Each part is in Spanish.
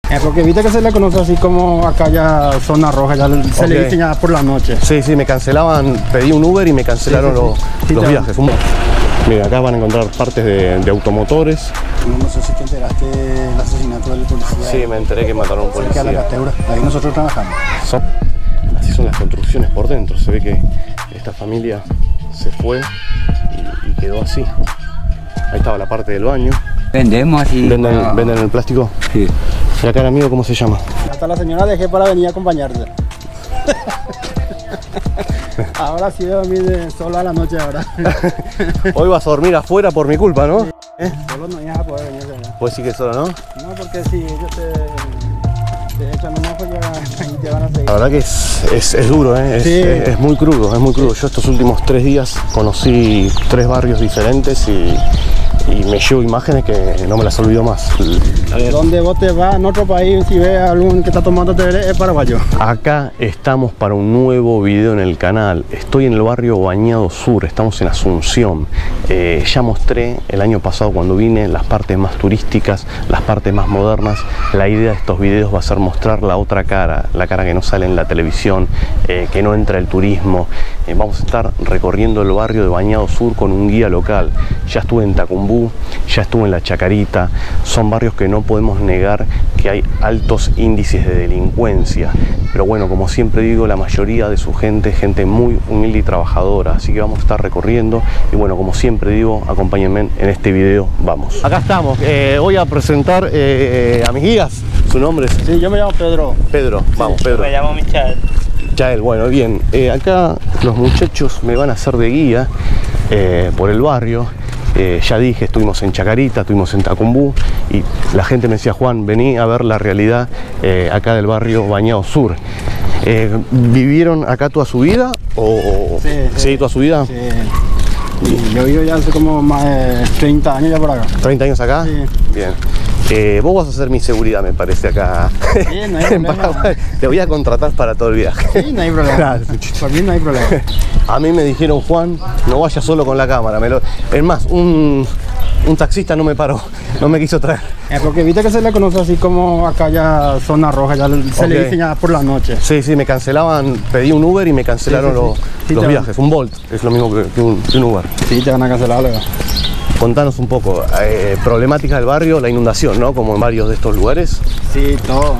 Porque viste que se le conoce así como acá ya zona roja, ya se le dice ya por la noche. Sí, sí, me cancelaban, pedí un Uber y me cancelaron los viajes. Mira, acá van a encontrar partes de automotores. No sé si te enteraste del asesinato del policía. Sí, me enteré que mataron a un policía. La Cateura, ahí nosotros trabajamos. Así son las construcciones por dentro. Se ve que esta familia se fue y quedó así. Ahí estaba la parte del baño. Vendemos así. ¿Venden el plástico? Sí. ¿Y acá el amigo cómo se llama? Hasta la señora dejé para venir a acompañarte. Ahora sí voy a dormir sola a la noche ahora. Hoy vas a dormir afuera por mi culpa, ¿no? Sí. Solo no ibas a poder venir. Pues sí que solo, ¿no? No, porque si ellos te echan un ojo y te van a seguir. La verdad que es duro, ¿eh? Sí. Es muy crudo, es muy crudo. Yo estos últimos 3 días conocí 3 barrios diferentes y me llevo imágenes que no me las olvido más. Donde vos te vas en otro país, si ves a algún que está tomando té, es paraguayo. Acá estamos para un nuevo video en el canal. Estoy en el barrio Bañado Sur, estamos en Asunción. Ya mostré el año pasado cuando vine las partes más turísticas, las partes más modernas. La idea de estos videos va a ser mostrar la otra cara, la cara que no sale en la televisión, que no entra el turismo. Vamos a estar recorriendo el barrio de Bañado Sur con un guía local. Ya estuve en Tacumbú, ya estuve en La Chacarita. Son barrios que no podemos negar que hay altos índices de delincuencia, pero bueno, como siempre digo, la mayoría de su gente muy humilde y trabajadora, así que vamos a estar recorriendo y bueno, como siempre digo, acompáñenme en este video, vamos. Acá estamos, voy a presentar a mis guías. ¿Su nombre es? Sí, yo me llamo Pedro. Pedro, vamos, Pedro. Me llamo Michael. Chael, bueno, bien, acá los muchachos me van a hacer de guía por el barrio. Ya dije, estuvimos en Chacarita, estuvimos en Tacumbú y la gente me decía, Juan, vení a ver la realidad acá del barrio Bañado Sur. ¿Vivieron acá toda su vida? ¿Sí, toda su vida? Sí. Y yo vivo ya hace como más de 30 años ya por acá. ¿30 años acá? Sí. Bien. Vos vas a hacer mi seguridad, me parece, acá. Sí, no hay problema. Te voy a contratar para todo el viaje. Sí, no hay problema. Claro. Por mí no hay problema. A mí me dijeron, Juan, no vayas solo con la cámara. Es más, un taxista no me paró, no me quiso traer. Porque viste que se le conoce así como acá ya zona roja, ya se le dice ya por la noche. Sí, sí, me cancelaban, pedí un Uber y me cancelaron los viajes. Un Bolt es lo mismo que un Uber. Sí, te van a cancelar luego. Contanos un poco, problemática del barrio, la inundación, ¿no? Como en varios de estos lugares. Sí, todo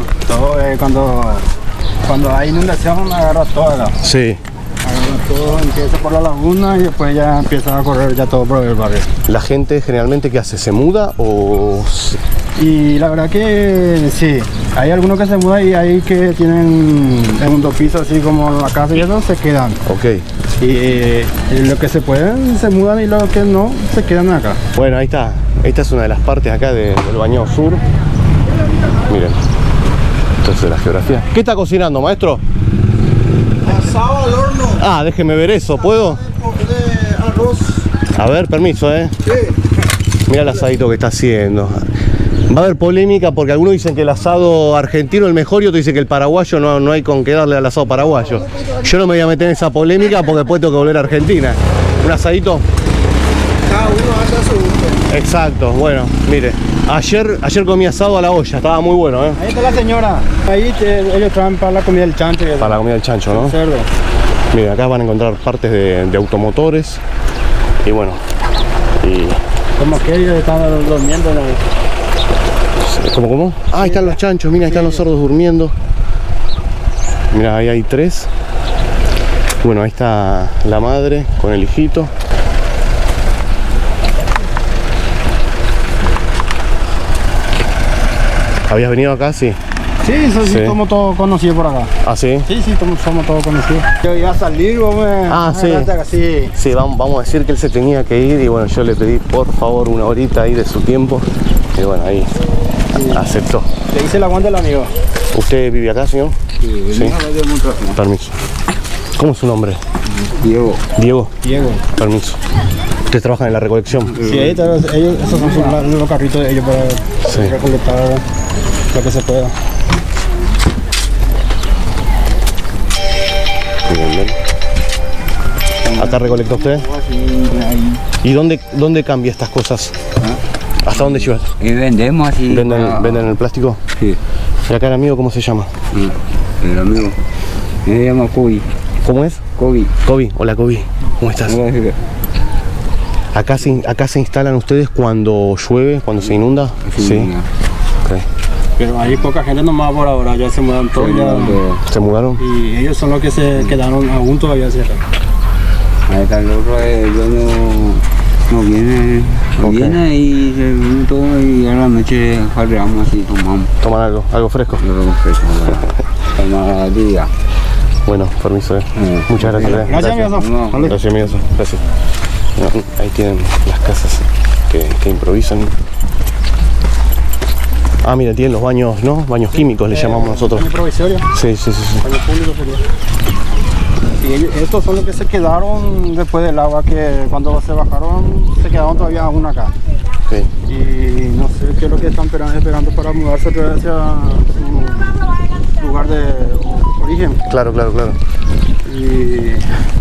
cuando hay inundación agarra todo acá. Sí. Todo empieza por la laguna y después ya empieza a correr ya todo por el barrio. ¿La gente generalmente qué hace? ¿Se muda o...? Y la verdad que sí, hay algunos que se mudan y hay que tienen en 2 pisos así como la casa y eso se quedan. Ok. Y los que se pueden se mudan y los que no se quedan acá. Bueno, ahí está. Esta es una de las partes acá del Bañado Sur. Miren. Entonces la geografía. ¿Qué está cocinando, maestro? Asado al horno. Ah, déjeme ver eso, ¿puedo? De arroz. A ver, permiso, Sí. Mira el asadito que está haciendo. Va a haber polémica porque algunos dicen que el asado argentino es el mejor y otros dicen que el paraguayo no hay con qué darle al asado paraguayo. Yo no me voy a meter en esa polémica porque después tengo que volver a Argentina. ¿Un asadito? Cada uno hace a su gusto. Exacto, bueno, mire. Ayer comí asado a la olla, estaba muy bueno, ¿eh? Ahí está la señora. Ahí ellos traen para la comida del chancho. Para la comida del chancho, ¿no? El cerdo. Miren, acá van a encontrar partes de automotores. Y bueno. Como que ellos están durmiendo, ¿no? ¿Cómo? Ah, ahí están los chanchos, mira, ahí están los cerdos durmiendo. Mira, ahí hay 3. Bueno, ahí está la madre con el hijito. ¿Habías venido acá? Sí. Sí, somos todos conocidos por acá. ¿Ah, sí? Sí, somos todos conocidos. Yo iba a salir, vos me... Sí, vamos a decir que él se tenía que ir y bueno, yo le pedí por favor una horita ahí de su tiempo y bueno, ahí aceptó. Le hice el aguante al amigo. ¿Usted vive acá, señor? Sí. Permiso. ¿Cómo es su nombre? Diego. Diego. Permiso. ¿Ustedes trabajan en la recolección? Sí, ahí esos son los carritos de ellos para recolectar lo que se pueda. Bien. ¿Acá recolecta usted? ¿Y dónde cambia estas cosas? ¿Hasta dónde llevas? Y vendemos así. ¿Venden el plástico? Sí. ¿Y acá el amigo cómo se llama? El amigo me llama Kobe. ¿Cómo es? Kobe. Kobe, hola Kobe, ¿cómo estás? Acá se instalan ustedes cuando llueve, cuando se inunda. Sí. Okay. Pero hay poca gente nomás por ahora, ya se mudan todos. ¿Se mudaron? Y ellos son los que se quedaron aún todavía cerca. Ahí está el otro, el dueño no viene, viene y se viene todo y a la noche farreamos así, tomamos. ¿Toman algo fresco? Algo fresco, toma día. Bueno, permiso, Muchas gracias. Gracias, amigo. Gracias, amigo. Gracias. Ahí tienen las casas que improvisan. Ah, mira, tienen los baños, ¿no? Baños químicos le llamamos nosotros. ¿Baño provisorio? Sí. Baño público sería. Y estos son los que se quedaron después del agua, que cuando se bajaron se quedaron todavía aún acá. Sí. Y no sé qué es lo que están esperando para mudarse otra vez hacia su lugar de origen. Claro. Y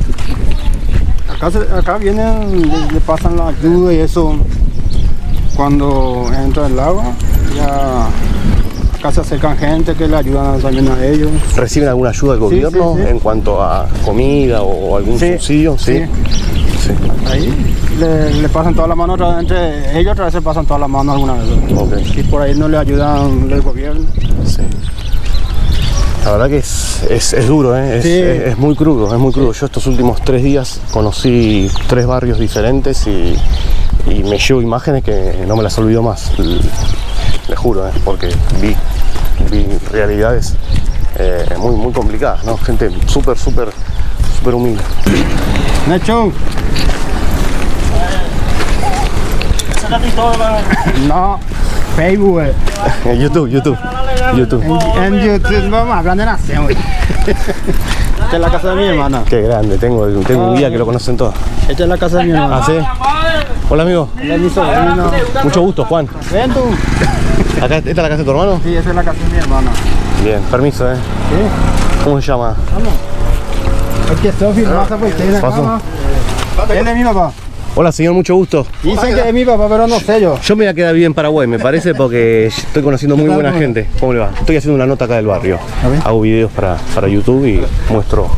acá vienen, le pasan la ayuda y eso. Cuando entra el agua, ya acá se acercan gente que le ayudan también a ellos. ¿Reciben alguna ayuda del gobierno en cuanto a comida o algún subsidio? Sí. Ahí le pasan toda la mano, entre ellos otra vez se pasan toda la mano alguna vez. Okay. Y por ahí no le ayudan el gobierno. Sí. La verdad que es duro, es muy crudo, Yo estos últimos 3 días conocí 3 barrios diferentes y me llevo imágenes que no me las olvido más, les juro, porque vi realidades muy complicadas, ¿no? Gente súper humilde. Nacho. No, Facebook. YouTube. En YouTube vamos hablando de nación. Esta es la casa de mi hermana. Qué grande, tengo un guía que lo conocen todos. Esta es la casa de mi hermana. ¿Ah, sí? Hola, amigo. Él es mi sobrino. Mucho gusto, Juan. Ven tú. ¿Esta es la casa de tu hermano? Sí, esa es la casa de mi hermana. Bien, permiso, ¿Sí? ¿Cómo se llama? Vamos. Aquí estoy filmando pues tiene ¿Paso? Él es mi papá. Hola, señor, mucho gusto. Dicen que es mi papá, pero no sé yo. Yo me voy a quedar bien en Paraguay, me parece, porque estoy conociendo muy buena gente. ¿Cómo le va? Estoy haciendo una nota acá del barrio. Hago videos para YouTube y muestro.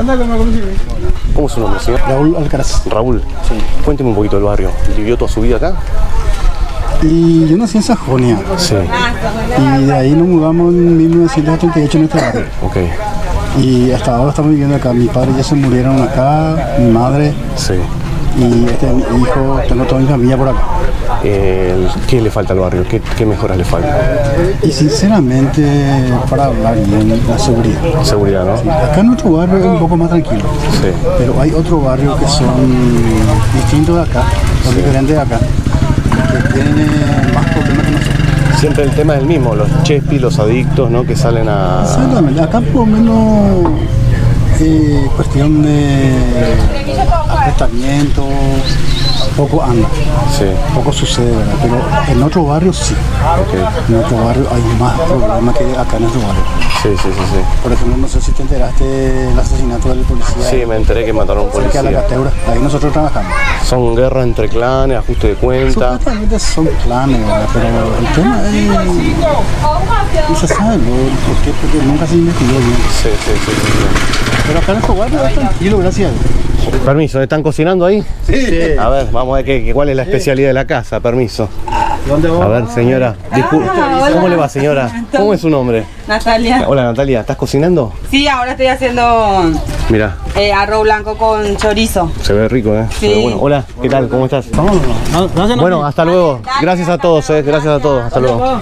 ¿Cómo es su nombre, señor? Raúl Alcaraz. Raúl. Sí. Cuénteme un poquito del barrio. ¿Vivió toda su vida acá? Y yo nací en Sajonia. Sí. Y de ahí nos mudamos en 1988 en este barrio. Ok. Y hasta ahora estamos viviendo acá. Mis padres ya se murieron acá, mi madre. Sí. Y este hijo, tengo toda mi familia por acá. ¿Qué le falta al barrio? ¿Qué mejoras le falta? Y sinceramente, para hablar bien, la seguridad. Seguridad, ¿no? Sí. Acá en nuestro barrio es un poco más tranquilo. Sí. Pero hay otros barrios que son distintos de acá, son diferentes de acá, que tienen más problemas que nosotros. Siempre el tema es el mismo, los chespis, los adictos, ¿no? Que salen a... Exactamente, acá por lo menos cuestión de arrestamiento, poco anda, poco sucede, ¿verdad? Pero en otro barrio sí. En otro barrio hay más problemas que acá en nuestro barrio. Sí. Por ejemplo, no sé si te enteraste del asesinato del policía. Sí, me enteré que mataron a un policía. Cerca de la Cateura, ahí nosotros trabajamos. Son guerras entre clanes, ajuste de cuenta. Supuestamente son clanes, ¿verdad? Pero el tema es... no se sabe, ¿por qué? Porque nunca se investigó bien. Sí. Pero acá en nuestro barrio es tranquilo, gracias. Permiso, ¿están cocinando ahí? Sí. A ver, vamos a ver cuál es la especialidad de la casa, permiso. ¿Dónde vamos? A ver, señora, disculpe, ¿cómo le va, señora? ¿Cómo es su nombre? Natalia. Hola, Natalia, ¿estás cocinando? Sí, ahora estoy haciendo Mira, arroz blanco con chorizo. se ve rico, ¿eh? Sí. Se ve bueno. Hola, ¿qué tal? ¿Cómo estás? Vámonos. Gracias, Bueno, hasta luego. Gracias a todos, gracias a todos. Hasta luego.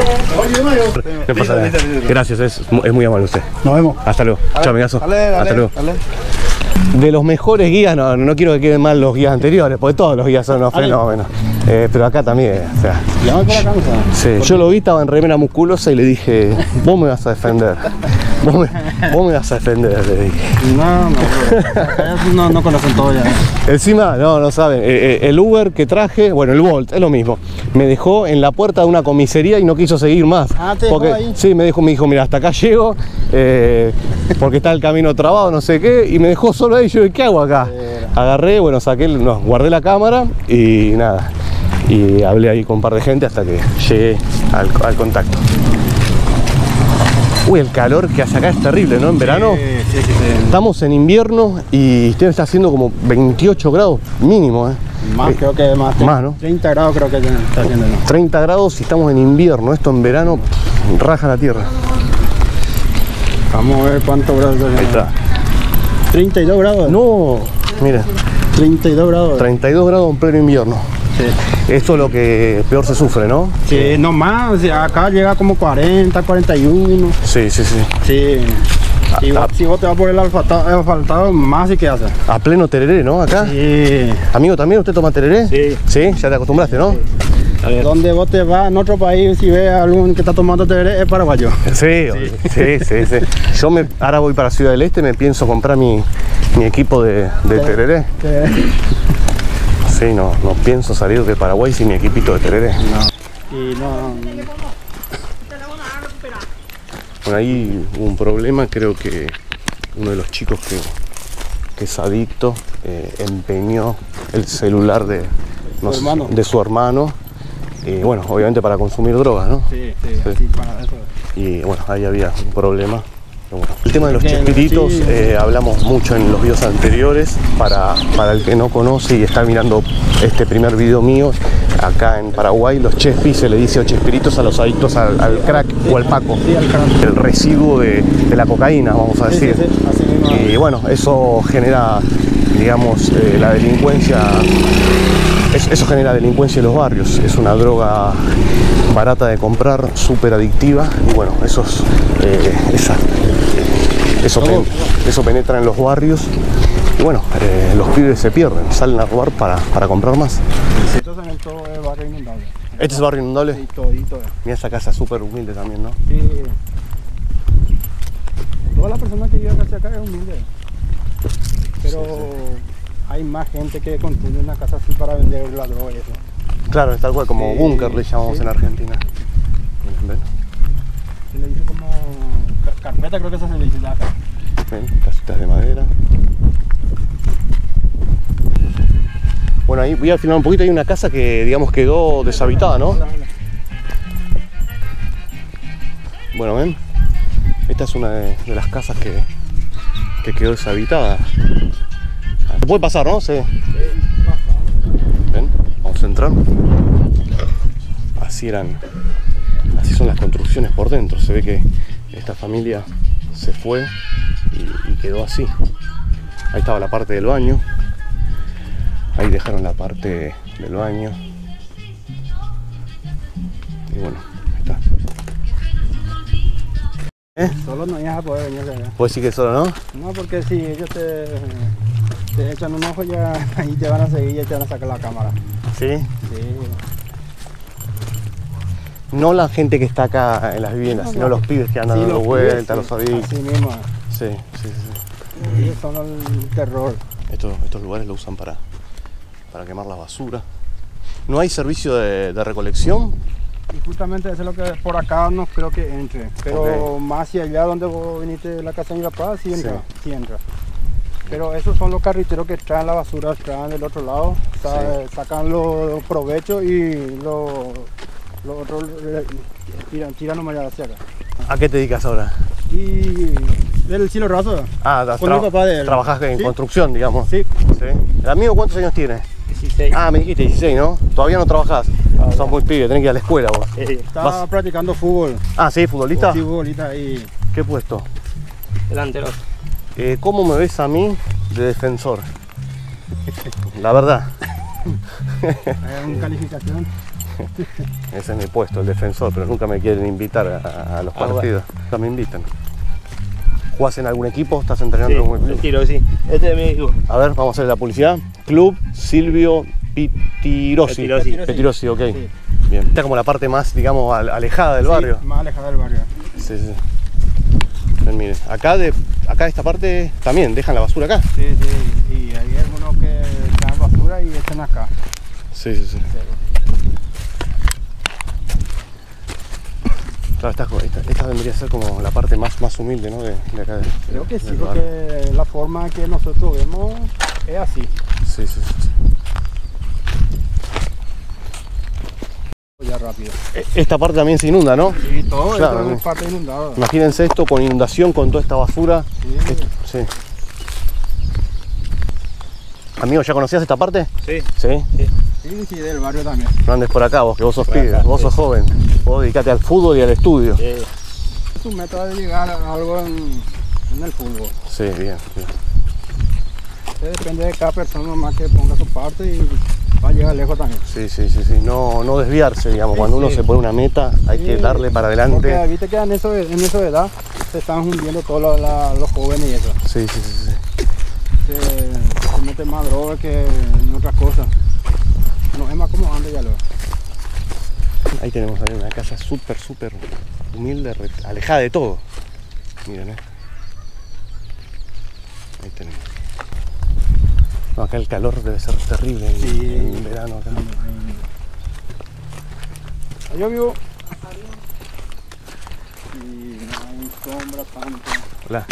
¿Qué pasa? Gracias, es muy amable usted. Nos vemos. Hasta luego. Chao, amigazo. Dale, Hasta luego. dale. De los mejores guías, no quiero que queden mal los guías anteriores, porque todos los guías son unos fenómenos. Pero acá también, o sea. Llama por acá, Sí, yo lo vi, estaba en remera musculosa y le dije, vos me vas a defender. Vos me vas a defender, le dije. No conocen todo ya. Encima, no saben, el Uber que traje, bueno, el Bolt, es lo mismo. Me dejó en la puerta de una comisaría y no quiso seguir más. Ah, ¿te dejó ahí? Sí, me dijo, mira, hasta acá llego, porque está el camino trabado, no sé qué, y me dejó solo ahí. Yo, ¿qué hago acá? Agarré, bueno, guardé la cámara y nada. Y hablé ahí con un par de gente hasta que llegué al contacto. Uy, el calor que hace acá es terrible, ¿no? En verano. Sí. Estamos en invierno y usted está haciendo como 28 grados mínimo, ¿eh? Más, creo que más. Más, ¿no? 30 grados creo que está haciendo, ¿no? 30 grados y estamos en invierno. Esto en verano raja la tierra. Vamos a ver cuántos grados. Ahí está. 32 grados. No, mira, 32 grados. 32 grados en pleno invierno. Sí. Esto es lo que peor se sufre, ¿no? Sí, no más, o sea, acá llega como 40, 41. Sí. Sí. Y si vos te vas por el asfaltado, más sí que hace. A pleno tereré, ¿no? Acá. Sí. Amigo, ¿también usted toma tereré? Sí. Sí, ya te acostumbraste, ¿no? Donde vos te vas en otro país, si ves a alguien que está tomando tereré, es paraguayo. Sí. Yo ahora voy para Ciudad del Este, me pienso comprar mi equipo de tereré. Sí, no pienso salir de Paraguay sin mi equipito de tereré. No. Y no. Bueno, ahí hubo un problema, creo que uno de los chicos que es adicto empeñó el celular de su hermano. Y bueno, obviamente para consumir drogas, ¿no? Sí, para eso. Y bueno, ahí había un problema. Bueno, el tema de los chespiritos, hablamos mucho en los videos anteriores. Para el que no conoce y está mirando este primer video mío, acá en Paraguay los chespis se le dice chespiritos a los adictos al crack o al paco. Sí, al crack. El residuo de la cocaína, vamos a decir. Sí, así mismo. Y bueno, eso genera, digamos, la delincuencia. Eso genera delincuencia en los barrios. Es una droga barata de comprar, súper adictiva. Y bueno, eso penetra en los barrios. Y bueno, los pibes se pierden, salen a robar para comprar más. Esto es en todo el barrio inundable. ¿Este es barrio inundable? Sí, todito. Mira esa casa súper humilde también, ¿no? Sí. Todas las personas que viven casi acá es humilde. Pero hay más gente que construye una casa así para vender la droga y eso. Claro, es tal cual, como búnker le llamamos en Argentina. ¿Ven? Se le dice como carpeta, creo que eso se le dice acá. ¿Ven? Casitas de madera. Bueno, ahí voy a filmar un poquito. Hay una casa que, digamos, quedó deshabitada, ¿no? Bueno, ven. Esta es una de las casas que quedó deshabitada. Se puede pasar, ¿no? Sí. ¿Ven? Vamos a entrar. Así son las construcciones por dentro. Se ve que esta familia se fue y quedó así. Ahí estaba la parte del baño. Ahí dejaron la parte del baño. Y bueno, ahí está. Solo no ibas a poder venir acá. ¿Puedes decir que solo no? No, porque si ellos te echan un ojo, ya ahí te van a seguir y te van a sacar la cámara. ¿Sí? Sí. No la gente que está acá en las viviendas, sino los pibes que andan dando vueltas, los adictos. Así mismo. Sí. Ellos son el terror. Estos lugares lo usan para quemar la basura. ¿No hay servicio de recolección? Y justamente eso es lo que por acá no creo que entre. Pero más hacia allá donde vos viniste de la casa de mi papá, sí entra. Pero esos son los carriteros que traen la basura, traen del otro lado, sacan los provechos y los otros tiran nomás hacia acá. ¿A qué te dedicas ahora? Y del cielo raso. Con mi papá de él. ¿Trabajás en construcción, digamos? Sí. ¿El amigo cuántos años tiene? 16. Ah, me dijiste 16, ¿no? ¿Todavía no trabajás? Sos muy pibe, tenés que ir a la escuela vos. Estaba practicando fútbol. Ah, ¿sí? ¿Futbolista? Sí, futbolista y... ¿Qué puesto? Delantero. ¿Cómo me ves a mí de defensor? La verdad. ¿Una calificación? Ese es mi puesto, el defensor, pero nunca me quieren invitar a los partidos. Nunca me invitan. ¿Jugás en algún equipo? ¿Estás entrenando en algún equipo? Tiro, sí. Este es mi equipo. A ver, vamos a hacer la publicidad. Club Silvio Petirosi. Petirosi, ok. Sí. Bien. Está como la parte más, digamos, alejada del barrio. Más alejada del barrio. Sí. Ven, miren, acá de esta parte también dejan la basura acá. Sí. Y hay algunos que traen basura y echan acá. Sí. Claro, esta vendría a ser como la parte más humilde, ¿no? De acá. Creo que sí, porque la forma que nosotros vemos es así. Sí. Ya rápido. Esta parte también se inunda, ¿no? Sí, todo Claro, esto ¿no? es parte inundada. Imagínense esto con inundación, con toda esta basura. Sí. Sí. Amigo, ¿ya conocías esta parte? Sí. Sí. Sí, sí, del barrio también. No andes por acá vos, que vos sos Por pibe, acá, vos sí. sos joven. Vos dedicate al fútbol y al estudio. Es un método de llegar a algo en el fútbol. Sí, bien, bien. Depende de cada persona más que ponga su parte y va a llegar lejos también. Sí. No desviarse, digamos. Sí, Cuando uno sí. se pone una meta, hay que Sí, darle para Porque adelante. viste que en eso de edad se están hundiendo todos los jóvenes y eso. Sí. Se mete más droga que en otras cosas. No es más como antes ya lo. Ahí tenemos ahí una casa súper humilde, alejada de todo. Miren, Ahí tenemos. No, acá el calor debe ser terrible en verano acá. Yo vivo y no hay sombra tanto. Hola.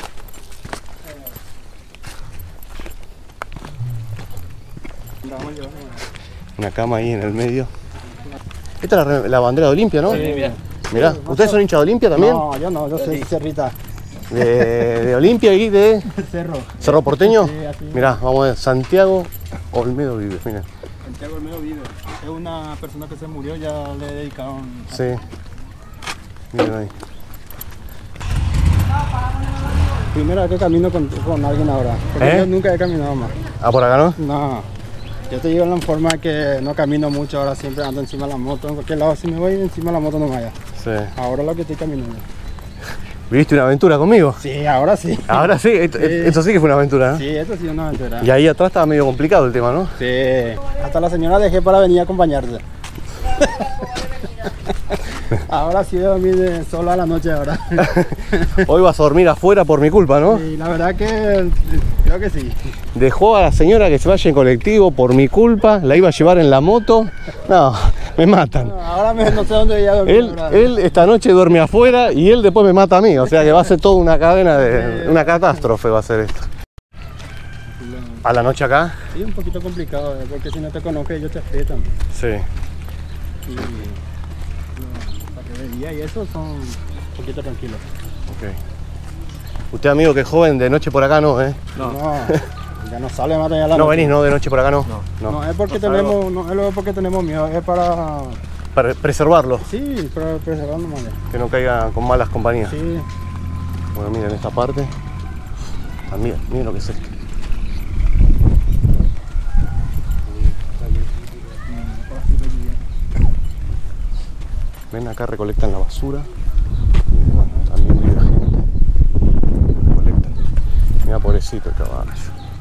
Vamos yo. Una cama ahí en el medio. Esta es la bandera de Olimpia, ¿no? Sí, bien. Mirá, ¿ustedes son hinchas de Olimpia también? No, yo soy Cerrita. De Olimpia y de Cerro. Cerro Porteño. Sí, así. Mirá, vamos a ver, Santiago Olmedo vive, miren. Santiago Olmedo vive. Es una persona que se murió, ya le dedicaron. Sí. Miren ahí. Primera vez que camino con alguien ahora. Porque yo nunca he caminado más. Ah, por acá, ¿no? No. Yo te digo en la forma que no camino mucho, ahora siempre ando encima de la moto. En cualquier lado, si me voy encima de la moto no me vaya. Sí. Ahora lo que estoy caminando. ¿Viviste una aventura conmigo? Sí, ahora sí. Ahora sí, esto sí que fue una aventura, ¿no? Sí, esto sí es una aventura. Y ahí atrás estaba medio complicado el tema, ¿no? Sí. Hasta la señora dejé para venir a acompañarte. Ahora sí voy a dormir solo a la noche ahora. Hoy vas a dormir afuera por mi culpa, ¿no? Y la verdad que creo que sí. Dejó a la señora que se vaya en colectivo por mi culpa, la iba a llevar en la moto. No, me matan. Ahora no sé dónde voy a dormir. ahora. Él esta noche duerme afuera y él después me mata a mí. O sea que va a ser toda una cadena de una catástrofe va a ser esto. ¿A la noche acá? Sí, un poquito complicado, porque si no te conozco ellos te aprietan. Sí. Y para que de día y eso son un poquito tranquilos. Ok. Usted, amigo, que es joven, de noche por acá no, ¿eh? No, ya no sale más allá la No noche. venís, ¿no? De noche por acá no. No es porque tenemos, no es luego porque tenemos miedo, es para Para preservarlo, sí, para preservar nomás. que no caiga con malas compañías. Sí, Bueno, miren esta parte. También, miren lo que es esto. Ven, acá recolectan la basura. Y bueno, también vive gente. Recolectan. Mira, pobrecito el caballo.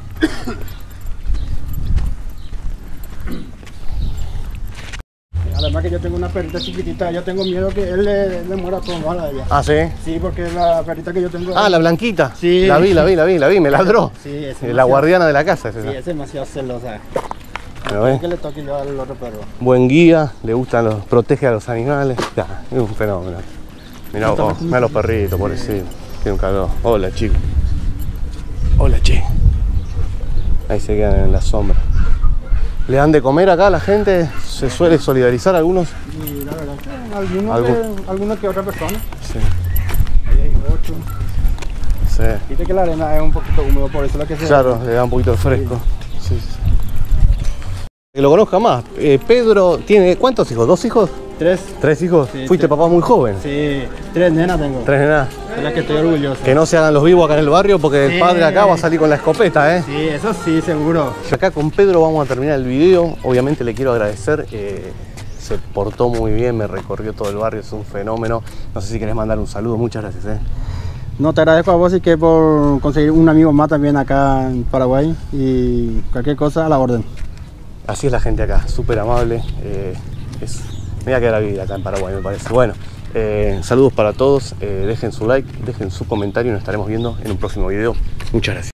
además que yo tengo una perrita chiquitita, yo tengo miedo que él le muera todo mal a ella. Ah, ¿sí? Sí, porque la perrita que yo tengo. Ah, la blanquita. Sí. La vi, me ladró. Sí, es La demasiado- guardiana de la casa es Sí, esa. es demasiado celosa. Pero ven, Que le toque yo al otro perro. buen guía, le gustan los, protege a los animales. Ya, es un fenómeno. Mirá vos, mirá los perritos, pobrecito. Tiene un calor. Hola, chico. Hola, che. Ahí se quedan en la sombra. ¿Le dan de comer acá a la gente? ¿Se suele solidarizar algunos? Y la verdad que algunos que otra persona. Sí. Ahí hay 8. Sí. Viste que la arena es un poquito húmedo, por eso es lo que se. Claro, le da un poquito de fresco. Sí, sí. Que lo conozca más. Pedro tiene, ¿cuántos hijos? ¿2 hijos? 3. ¿3 hijos? Sí, Fuiste 3. papá muy joven. Sí, 3 nenas tengo. 3 nenas. De las que estoy orgulloso. Que no se hagan los vivos acá en el barrio porque el Sí. padre acá va a salir con la escopeta, ¿eh? Sí, eso sí, seguro. Y acá con Pedro vamos a terminar el video. Obviamente le quiero agradecer. Se portó muy bien, me recorrió todo el barrio, es un fenómeno. No sé si querés mandar un saludo. Muchas gracias, ¿eh? No, te agradezco a vos y que por conseguir un amigo más también acá en Paraguay y cualquier cosa a la orden. Así es la gente acá, súper amable. Me voy a quedar a vivir acá en Paraguay, me parece. Bueno, saludos para todos. Dejen su like, dejen su comentario y nos estaremos viendo en un próximo video. Muchas gracias.